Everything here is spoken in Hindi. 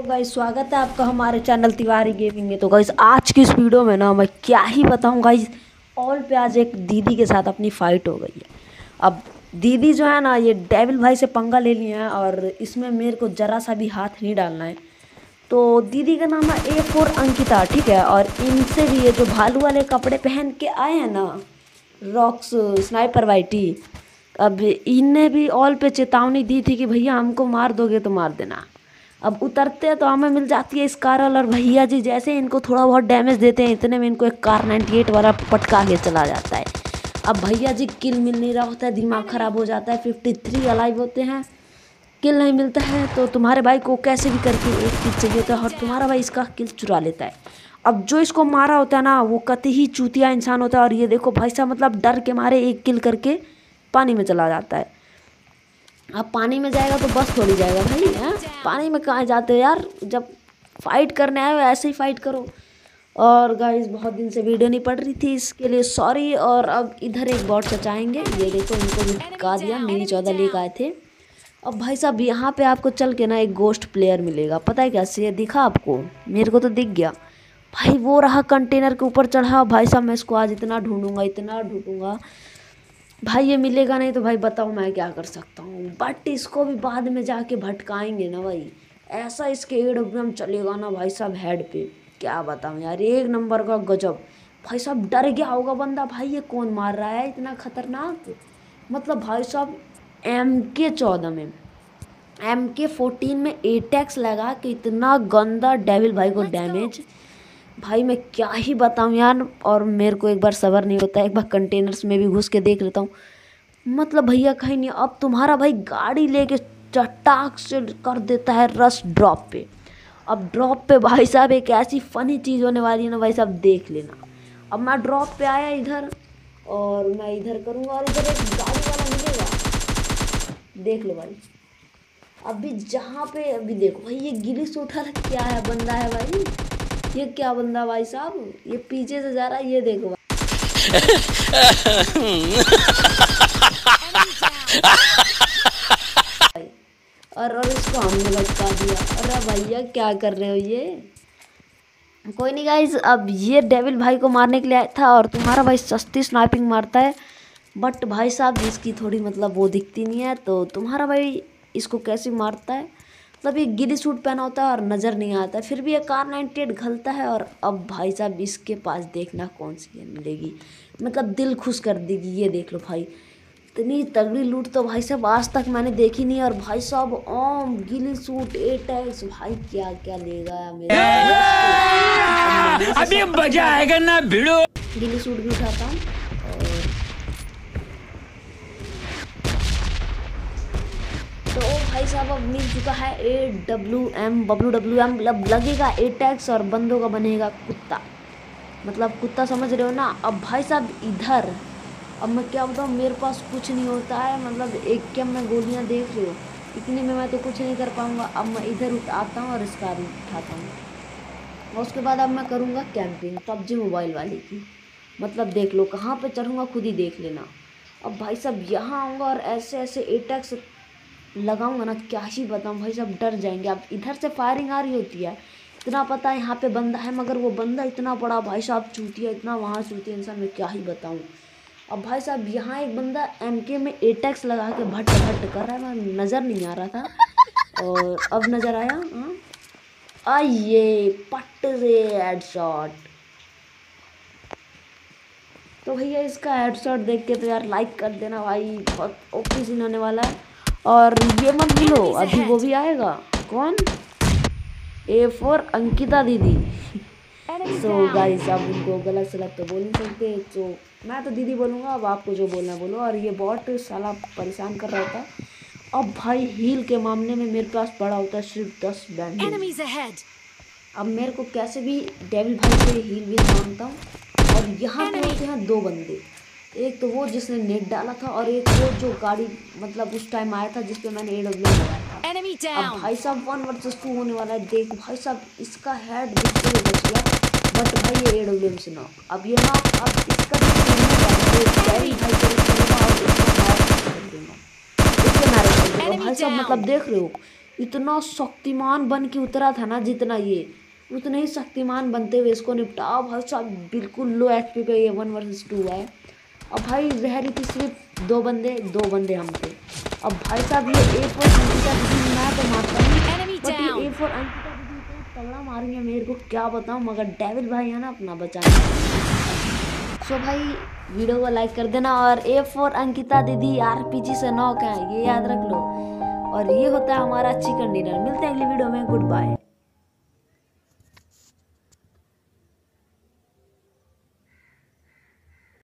गाइस, स्वागत है आपका हमारे चैनल तिवारी गेमिंग में। तो गाइस आज की इस वीडियो में ना मैं क्या ही बताऊं गाइस। ऑल पे आज एक दीदी के साथ अपनी फाइट हो गई है। अब दीदी जो है ना ये डेविल भाई से पंगा ले लिए हैं और इसमें मेरे को जरा सा भी हाथ नहीं डालना है। तो दीदी का नाम है A4 अंकिता, ठीक है। और इनसे भी ये जो भालू वाले कपड़े पहन के आए हैं ना, रॉक्स स्नाइपर वाइटी, अब इनने भी ऑल पे चेतावनी दी थी कि भैया हमको मार दोगे तो मार देना। अब उतरते हैं तो हमें मिल जाती है स्कारल, और भैया जी जैसे इनको थोड़ा बहुत डैमेज देते हैं इतने में इनको एक कार 98 वाला पटका के चला जाता है। अब भैया जी किल मिल नहीं रहा होता है, दिमाग ख़राब हो जाता है। 53 अलाइव होते हैं, किल नहीं मिलता है, तो तुम्हारे भाई को कैसे भी करके एक किल चाहिए होता है और तुम्हारा भाई इसका किल चुरा लेता है। अब जो इसको मारा होता है ना वो कतई चूतिया इंसान होता है, और ये देखो भाई साहब मतलब डर के मारे एक किल करके पानी में चला जाता है। अब पानी में जाएगा तो बस थोड़ी जाएगा भाई, हैं? पानी में कहाँ जाते हो यार, जब फाइट करने आए हो ऐसे ही फाइट करो। और गाइस बहुत दिन से वीडियो नहीं पड़ रही थी, इसके लिए सॉरी। और अब इधर एक बॉट सचाएंगे, ये देखो इनको भी टिका दिया, मिनी 14 लेकर आए थे। अब भाई साहब यहाँ पे आपको चल के ना एक गोस्ट प्लेयर मिलेगा, पता है कैसे दिखा आपको? मेरे को तो दिख गया भाई, वो रहा कंटेनर के ऊपर चढ़ा। भाई साहब मैं इसको आज इतना ढूंढूंगा भाई, ये मिलेगा नहीं तो भाई बताओ मैं क्या कर सकता हूँ। बट इसको भी बाद में जाके भटकाएंगे ना भाई, ऐसा इसके एडब्ल्यूएम चलेगा ना भाई साहब हेड पे, क्या बताऊँ यार, एक नंबर का गजब। भाई साहब डर गया होगा बंदा, भाई ये कौन मार रहा है इतना खतरनाक। मतलब भाई साहब MK14 में MK14 में एटैक्स लगा के इतना गंदा डेविल भाई को डैमेज, भाई मैं क्या ही बताऊँ यार। और मेरे को एक बार सब्र नहीं होता, एक बार कंटेनर्स में भी घुस के देख लेता हूँ। मतलब भैया कहीं नहीं, अब तुम्हारा भाई गाड़ी लेके चटाक से कर देता है रश ड्रॉप पे। अब ड्रॉप पे भाई साहब एक ऐसी फनी चीज़ होने वाली है ना भाई साहब, देख लेना। अब मैं ड्रॉप पे आया इधर और मैं इधर करूँगा और इधर एक गाड़ी वाला मिलेगा, देख लो भाई। अभी जहाँ पे अभी देखो भाई ये गिली सूटर क्या है, बंदा है भाई, ये क्या बंदा भाई साहब, ये पीछे से जा रहा है, ये देखो भाई। और इसको हमने भटका दिया। अरे भैया क्या कर रहे हो ये? कोई नहीं गाइस, अब ये डेविल भाई को मारने के लिए आया था और तुम्हारा भाई सस्ती स्नाइपिंग मारता है, बट भाई साहब इसकी थोड़ी मतलब वो दिखती नहीं है। तो तुम्हारा भाई इसको कैसे मारता है, मतलब ये गिली सूट पहना होता है और नज़र नहीं आता है, फिर भी ये कार 98 घलता है। और अब भाई साहब इसके पास देखना कौन सी मिलेगी, मतलब दिल खुश कर देगी। ये देख लो भाई, इतनी तगड़ी लूट तो भाई साहब आज तक मैंने देखी नहीं। और भाई साहब ओम गिली सूट एटैक्स, भाई क्या क्या लेगा मेरा अभी मजा आएगा ना भिड़ो। गिली सूट भी उठाता हूँ। तो भाई साहब अब मिल चुका है AWM WWM, मतलब लगेगा एटैक्स और बंदों का बनेगा कुत्ता, मतलब कुत्ता समझ रहे हो ना। अब भाई साहब इधर अब मैं क्या बताऊँ, मेरे पास कुछ नहीं होता है, मतलब एक क्या मैं गोलियाँ देख रही हो, इतने में मैं तो कुछ नहीं कर पाऊँगा। अब मैं इधर उठाता हूँ और इसका भी उठाता हूँ, और उसके बाद अब मैं करूँगा कैंपिंग PUBG मोबाइल वाली की, मतलब देख लो कहाँ पे चढ़ूँगा खुद ही देख लेना। अब भाई साहब यहाँ आऊँगा और ऐसे ऐसे एटैक्स लगाऊंगा ना, क्या ही बताऊँ भाई साहब डर जाएंगे। अब इधर से फायरिंग आ रही होती है, इतना पता है यहाँ पे बंदा है, मगर वो बंदा इतना बड़ा भाई साहब चूतिया, इतना वहाँ चूतिया इंसान, मैं क्या ही बताऊँ। अब भाई साहब यहाँ एक बंदा MK में एटैक्स लगा के भट भट कर रहा है, मैं नज़र नहीं आ रहा था और अब नज़र आया। हाँ आइए पट से हेडशॉट। तो भैया इसका हेडशॉट देख के तो यार लाइक कर देना भाई, बहुत ओपी सीन होने वाला है। और ये मत भूलो अभी वो भी आएगा, कौन? A4 अंकिता दीदी। सो गाइस अब उनको गलत सलत तो बोल नहीं सकते, तो मैं तो दीदी बोलूँगा, अब आपको जो बोलना है बोलो। और ये बॉट साला परेशान कर रहा था। अब भाई हील के मामले में मेरे पास पड़ा होता है सिर्फ 10 बैंडेज। अब मेरे को कैसे भी डेविल भाई से हील भी मांगता हूँ। और यहाँ पे होते हैं दो बंदे, एक तो वो जिसने नेट डाला था और एक वो जो गाड़ी मतलब उस टाइम आया था जिसपे मैंने AWM लगाया था। अब भाई साहब 1 वर्सेस 2 होने वाला है, देख भाई साहब इसका हेड दिखते हुए बच गया, बट भाई ये AWM से नॉक। अब ये नॉक, अब इसका भाई साहब मतलब देख रहे हो इतना शक्तिमान बन के उतरा था ना, जितना ये उतने ही शक्तिमान बनते हुए इसको निपटा भाई साहब। बिल्कुल लो एचपी पे ये 1 वर्सेस 2 है। अब भाई रह रही थी सिर्फ दो बंदे हम थे। अब भाई साहब ये ए फॉर अंकिता दीदी, मैं तो मारता हूँ बट ये ए फॉर अंकिता दीदी इतना तगड़ा मारी है मेरे को क्या बताऊँ, मगर डेविल भाई है ना अपना बचाने। सो भाई वीडियो को लाइक कर देना, और ए फॉर अंकिता दीदी आरपीजी से नॉक है, ये याद रख लो। और ये होता है हमारा चिकन डिनर। मिलते हैं अगली वीडियो में, गुड बाय।